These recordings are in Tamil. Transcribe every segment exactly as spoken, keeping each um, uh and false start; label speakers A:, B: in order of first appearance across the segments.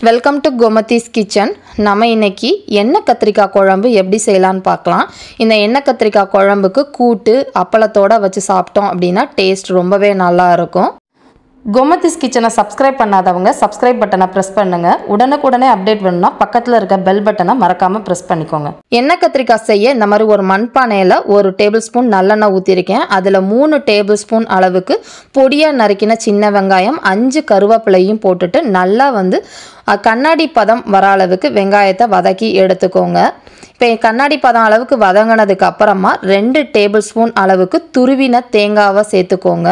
A: Welcome to Gomathi's kitchen. நம்ம இன்னைக்கு எண்ணெய் கத்திரிக்காய் குழம்பு எப்படி செய்யலான்னு பார்க்கலாம். இந்த எண்ணெய் கத்திரிக்காய் குழம்புக்கு கூட்டு அப்பளத்தோட வச்சு சாப்பிட்டோம் அப்படின்னா டேஸ்ட் ரொம்பவே நல்லா இருக்கும். கோமதிஸ் கிச்சனை சப்ஸ்கிரைப் பண்ணாதவங்க சப்ஸ்கிரைப் பட்டனை ப்ரெஸ் பண்ணுங்க. உடனுக்குடனே அப்டேட் வேணும்னா பக்கத்தில் இருக்க பெல் பட்டனை மறக்காம ப்ரெஸ் பண்ணிக்கோங்க. எண்ணெய் கத்திரிக்காய் செய்ய இந்த மாதிரி ஒரு மண்பானையில் ஒரு டேபிள் ஸ்பூன் நல்லெண்ணெய் ஊற்றிருக்கேன். அதில் மூணு டேபிள் ஸ்பூன் அளவுக்கு பொடியாக நறுக்கின சின்ன வெங்காயம், அஞ்சு கருவேப்பிலையும் போட்டுட்டு நல்லா வந்து கண்ணாடி பதம் வர அளவுக்கு வெங்காயத்தை வதக்கி எடுத்துக்கோங்க. இப்போ கண்ணாடி பதம் அளவுக்கு வதங்கினதுக்கு அப்புறமா ரெண்டு டேபிள் ஸ்பூன் அளவுக்கு துருவின தேங்காவை சேர்த்துக்கோங்க.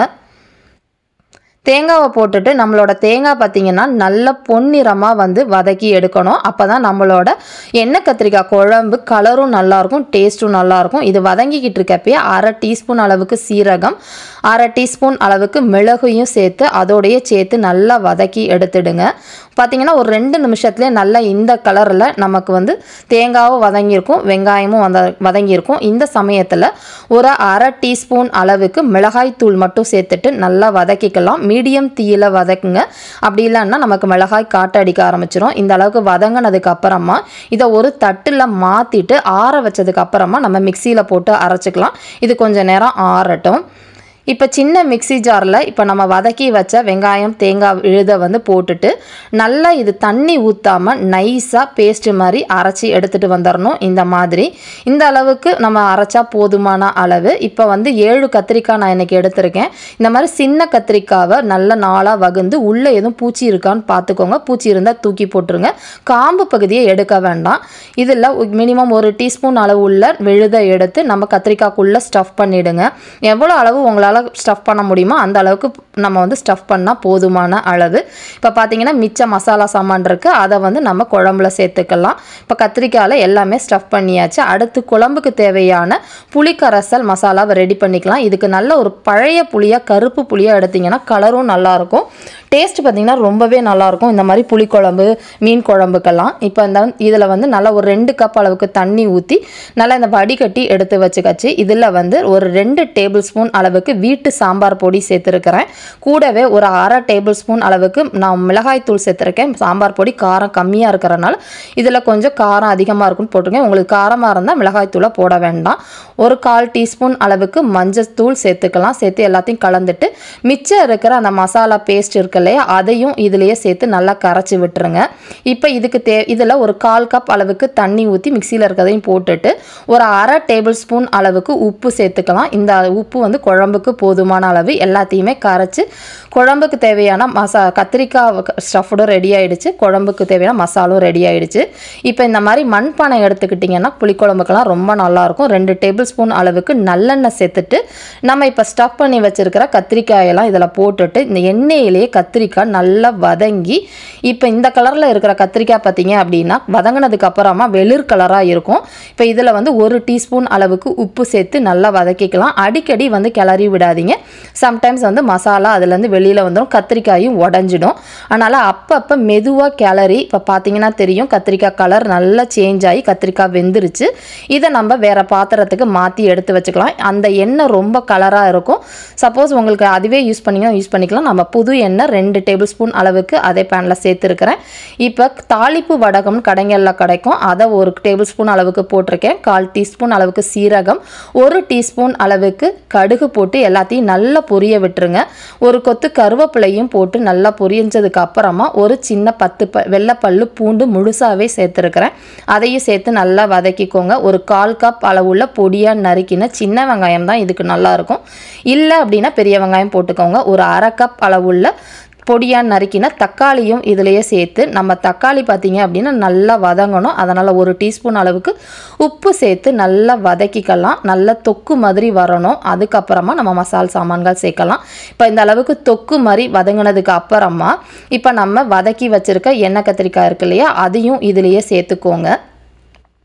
A: தேங்காவை போட்டுட்டு நம்மளோட தேங்காய் பார்த்திங்கன்னா நல்ல பொன்னிறமாக வந்து வதக்கி எடுக்கணும். அப்போ தான் நம்மளோட எண்ணெய் கத்திரிக்காய் குழம்பு கலரும் நல்லாயிருக்கும், டேஸ்ட்டும் நல்லாயிருக்கும். இது வதங்கிக்கிட்டு இருக்கப்பயே அரை டீஸ்பூன் அளவுக்கு சீரகம், அரை டீஸ்பூன் அளவுக்கு மிளகையும் சேர்த்து அதோடைய சேர்த்து நல்லா வதக்கி எடுத்துடுங்க. பார்த்திங்கன்னா ஒரு ரெண்டு நிமிஷத்துலேயே நல்லா இந்த கலரில் நமக்கு வந்து தேங்காவும் வதங்கியிருக்கும், வெங்காயமும் வத வதங்கியிருக்கும். இந்த சமயத்தில் ஒரு அரை டீஸ்பூன் அளவுக்கு மிளகாய் தூள் மட்டும் சேர்த்துட்டு நல்லா வதக்கிக்கலாம். மீடியம் தீயில வதக்குங்க. அப்படி இல்லைன்னா நமக்கு மிளகாய் காட்ட அடிக்க ஆரம்பிச்சிடும். இந்த அளவுக்கு வதங்கினதுக்கு அப்புறமா இதை ஒரு தட்டில் மாற்றிட்டு ஆற வச்சதுக்கு அப்புறமா நம்ம மிக்சியில் போட்டு அரைச்சிக்கலாம். இது கொஞ்சம் நேரம் ஆறட்டும். இப்போ சின்ன மிக்சி ஜாரில் இப்போ நம்ம வதக்கி வச்ச வெங்காயம் தேங்காய் விழுதை வந்து போட்டுட்டு நல்லா இது தண்ணி ஊற்றாமல் நைஸாக பேஸ்ட்டு மாதிரி அரைச்சி எடுத்துகிட்டு வந்துடணும். இந்த மாதிரி இந்த அளவுக்கு நம்ம அரைச்சா போதுமான அளவு. இப்போ வந்து ஏழு கத்திரிக்காய் நான் இன்றைக்கி எடுத்திருக்கேன். இந்த மாதிரி சின்ன கத்திரிக்காவை நல்ல நாளாக வகுந்து உள்ளே எதுவும் பூச்சி இருக்கான்னு பார்த்துக்கோங்க. பூச்சி இருந்தால் தூக்கி போட்டுருங்க. காம்பு பகுதியை எடுக்க வேண்டாம். இதில் மினிமம் ஒரு டீஸ்பூன் அளவு உள்ள விழுதை எடுத்து நம்ம கத்திரிக்காய்க்குள்ளே ஸ்டஃப் பண்ணிவிடுங்க. எவ்வளோ அளவு உங்களால் ஸ்டஃப் பண்ண முடியுமோ அந்த அளவுக்கு நம்ம வந்து ஸ்டஃப் பண்ணால் போதுமான அளவு. இப்போ பார்த்தீங்கன்னா மிச்ச மசாலா சாமான் இருக்குது, அதை வந்து நம்ம குழம்புல சேர்த்துக்கலாம். இப்போ கத்திரிக்காயில் எல்லாமே ஸ்டஃப் பண்ணியாச்சு. அடுத்து குழம்புக்கு தேவையான புளிக்கரைசல் மசாலாவை ரெடி பண்ணிக்கலாம். இதுக்கு நல்ல ஒரு பழைய புளியாக கருப்பு புளியாக எடுத்திங்கன்னா கலரும் நல்லாயிருக்கும், டேஸ்ட் பார்த்திங்கன்னா ரொம்பவே நல்லாயிருக்கும். இந்த மாதிரி புளிக்குழம்பு மீன் குழம்புக்கெல்லாம் இப்போ இந்த இதில் வந்து நல்லா ஒரு ரெண்டு கப் அளவுக்கு தண்ணி ஊற்றி நல்லா இந்த வடிகட்டி எடுத்து வச்சுக்கச்சு. இதில் வந்து ஒரு ரெண்டு டேபிள் ஸ்பூன் அளவுக்கு வீட்டு சாம்பார் பொடி சேர்த்துருக்கிறேன். கூடவே ஒரு அரை டேபிள் ஸ்பூன் அளவுக்கு நான் மிளகாய் தூள் சேர்த்துருக்கேன். சாம்பார் பொடி காரம் கம்மியாக இருக்கிறனால இதில் கொஞ்சம் காரம் அதிகமாக இருக்குன்னு போட்டிருக்கேன். உங்களுக்கு காரமாக இருந்தால் மிளகாய் தூளை போட வேண்டாம். ஒரு கால் டீஸ்பூன் அளவுக்கு மஞ்சள் தூள் சேர்த்துக்கலாம். சேர்த்து எல்லாத்தையும் கலந்துட்டு மிச்சம் இருக்கிற அந்த மசாலா பேஸ்ட் இருக்கு இல்லையா, அதையும் இதிலேயே சேர்த்து நல்லா கரைச்சி விட்டுருங்க. இப்போ இதுக்கு தே இதில் ஒரு கால் கப் அளவுக்கு தண்ணி ஊற்றி மிக்சியில் இருக்கிறதையும் போட்டுட்டு ஒரு அரை டேபிள் ஸ்பூன் அளவுக்கு உப்பு சேர்த்துக்கலாம். இந்த உப்பு வந்து குழம்புக்கு போதுமான அளவு. எல்லாத்தையுமே கரைச்சி குழம்புக்கு தேவையான மசா கத்திரிக்காய் ஸ்டஃப்டும் ரெடி ஆகிடுச்சு, குழம்புக்கு தேவையான மசாலும் ரெடி ஆகிடுச்சு. இப்போ இந்த மாதிரி மண்பானை எடுத்துக்கிட்டிங்கன்னா புளிக்குழம்புக்கெல்லாம் ரொம்ப நல்லாயிருக்கும். ரெண்டு டேபிள் ஸ்பூன் அளவுக்கு நல்லெண்ணெய் சேர்த்துட்டு நம்ம இப்போ ஸ்டஃப் பண்ணி வச்சுருக்கிற கத்திரிக்காயெல்லாம் இதில் போட்டுட்டு இந்த எண்ணெயிலேயே கத்திரிக்காய் நல்லா வதங்கி இப்போ இந்த கலரில் இருக்கிற கத்திரிக்காய் பார்த்தீங்க அப்படின்னா வதங்கினதுக்கு அப்புறமா வெளிர் கலராக இருக்கும். இப்போ இதில் வந்து ஒரு டீஸ்பூன் அளவுக்கு உப்பு சேர்த்து நல்லா வதக்கிக்கலாம். அடிக்கடி வந்து கிளறி விடாதீங்க. சம்டைம்ஸ் வந்து மசாலா அதுலேருந்து வெளியில் வந்துடும், கத்திரிக்காயும் உடஞ்சிடும். அதனால் அப்பப்போ மெதுவாக கிளறி இப்போ பார்த்தீங்கன்னா தெரியும் கத்திரிக்காய் கலர் நல்லா சேஞ்ச் ஆகி கத்திரிக்காய் வெந்துருச்சு. இதை நம்ம வேறு பாத்திரத்துக்கு மாற்றி எடுத்து வச்சுக்கலாம். அந்த எண்ணெய் ரொம்ப கலராக இருக்கும். சப்போஸ் உங்களுக்கு அதுவே யூஸ் பண்ணிங்கன்னா யூஸ் பண்ணிக்கலாம். நம்ம புது எண்ணெய் ரெண்டு டேபிள் ஸ்பூன் அளவுக்கு அதே பேனில் சேர்த்துருக்கிறேன். இப்போ தாளிப்பு வடகம்னு கடைகளில் கிடைக்கும், அதை ஒரு டேபிள் ஸ்பூன் அளவுக்கு போட்டிருக்கேன். கால் டீஸ்பூன் அளவுக்கு சீரகம், ஒரு டீஸ்பூன் அளவுக்கு கடுகு போட்டு எல்லாத்தையும் நல்லா பொரிய விட்டுருங்க. ஒரு கொத்து கருவேப்பிலையும் போட்டு நல்லா பொரிஞ்சதுக்கு அப்புறமா ஒரு சின்ன பத்து ப வெள்ளைப்பல்லு பூண்டு முழுசாகவே சேர்த்துருக்கிறேன். அதையும் சேர்த்து நல்லா வதக்கிக்கோங்க. ஒரு கால் கப் அளவுள்ள பொடியாக நறுக்கின சின்ன வெங்காயம் தான் இதுக்கு நல்லாயிருக்கும். இல்லை அப்படின்னா பெரிய வெங்காயம் போட்டுக்கோங்க. ஒரு அரை கப் அளவுள்ள பொடியாக நறுக்கின தக்காளியும் இதிலேயே சேர்த்து நம்ம தக்காளி பார்த்திங்க அப்படின்னா நல்லா வதங்கணும். அதனால் ஒரு டீஸ்பூன் அளவுக்கு உப்பு சேர்த்து நல்லா வதக்கிக்கலாம். நல்லா தொக்கு மாதிரி வரணும். அதுக்கப்புறமா நம்ம மசால் சாமான்கள் சேர்க்கலாம். இப்போ இந்த அளவுக்கு தொக்கு மாதிரி வதங்கினதுக்கு அப்புறமா இப்போ நம்ம வதக்கி வச்சுருக்க எண்ணெய் கத்திரிக்காய் இருக்கு இல்லையா, அதையும் இதிலேயே சேர்த்துக்கோங்க.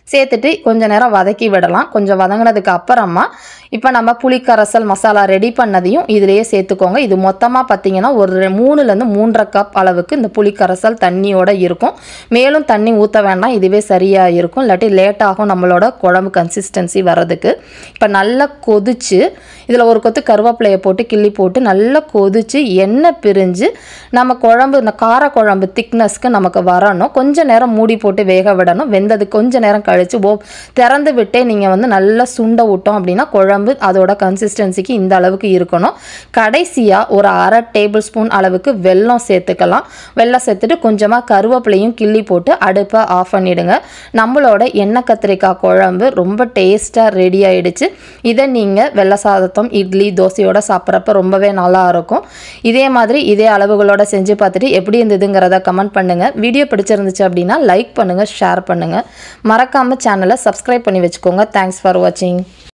A: சேர்த்துட்டு கொஞ்ச நேரம் வதக்கி விடலாம். கொஞ்சம் வதங்கினதுக்கு அப்புறமா இப்போ நம்ம புளிக்கரைசல் மசாலா ரெடி பண்ணதையும் இதிலேயே சேர்த்துக்கோங்க. இது மொத்தமாக பார்த்தீங்கன்னா ஒரு மூணுலேருந்து மூன்றரை கப் அளவுக்கு இந்த புளிக்கரைசல் தண்ணியோடு இருக்கும். மேலும் தண்ணி ஊற்ற வேண்டாம், இதுவே சரியாக இருக்கும். இல்லாட்டி லேட் ஆகும் நம்மளோட குழம்பு கன்சிஸ்டன்சி வர்றதுக்கு. இப்போ நல்லா கொதிச்சு இதில் ஒரு கொத்து கருவேப்பிலையை போட்டு கிள்ளி போட்டு நல்லா கொதிச்சு எண்ணெய் பிரிஞ்சு நம்ம குழம்பு இந்த கார குழம்பு திக்னஸ்க்கு நமக்கு வரணும். கொஞ்சம் நேரம் மூடி போட்டு வேக விடணும். வெந்தது கொஞ்சம் நேரம் கழித்து ஓ திறந்து விட்டே நீங்கள் வந்து நல்லா சுண்ட விட்டோம் அப்படின்னா குழம்பு அதோட கன்சிஸ்டன்சிக்கு இந்த அளவுக்கு இருக்கணும். கடைசியாக ஒரு அரை டேபிள் ஸ்பூன் அளவுக்கு வெல்லம் சேர்த்துக்கலாம். வெல்லம் சேர்த்துட்டு கொஞ்சமாக கருவேப்பிலையும் கிள்ளி போட்டு அடுப்பை ஆஃப் பண்ணிவிடுங்க. நம்மளோட எண்ணெய் கத்திரிக்காய் குழம்பு ரொம்ப டேஸ்ட்டாக ரெடி ஆகிடுச்சு. இதை நீங்கள் வெள்ளை சாதத்தம் இட்லி தோசையோட சாப்பிட்றப்ப ரொம்பவே நல்லா இருக்கும். இதே மாதிரி இதே அளவுகளோட செஞ்சு பார்த்துட்டு எப்படி இருந்ததுங்கிறத கமெண்ட் பண்ணுங்கள். வீடியோ பிடிச்சிருந்துச்சு அப்படின்னா லைக் பண்ணுங்கள், ஷேர் பண்ணுங்கள். மறக்காமல் சேனலை சப்ஸ்கிரைப் பண்ணி வச்சுக்கோங்க. தேங்க்ஸ் ஃபார் வாட்சிங்.